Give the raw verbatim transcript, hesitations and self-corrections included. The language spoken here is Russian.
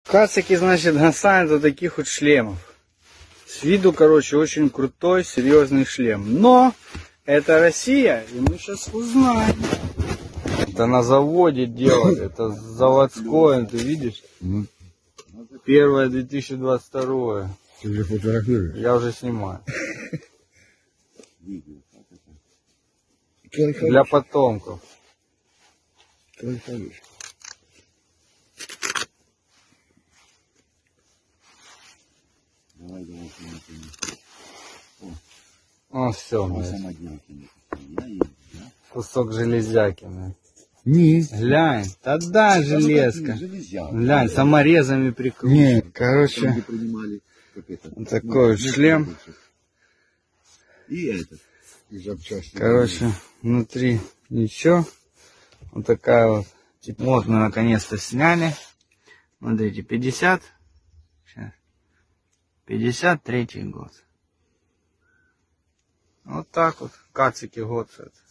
Кацики, значит, гасают вот таких вот шлемов. С виду, короче, очень крутой, серьезный шлем. Но это Россия, и мы сейчас узнаем. Это на заводе делают, это заводское, ты видишь? Первое две тысячи двадцать второе. Ты уже фотографируешь? Я уже снимаю. Для потомков. Давай, давай, О, все, кусок железяки. Не. Глянь, тогда железка. Глянь, саморезами прикручен. Не, короче, вот такой вот шлем. И этот. И запчасти. Короче, внутри ничего. Вот такая вот. Вот мы наконец-то сняли. Смотрите, пятьдесят. Сейчас. пятьдесят третий год. Вот так вот. Кацики год.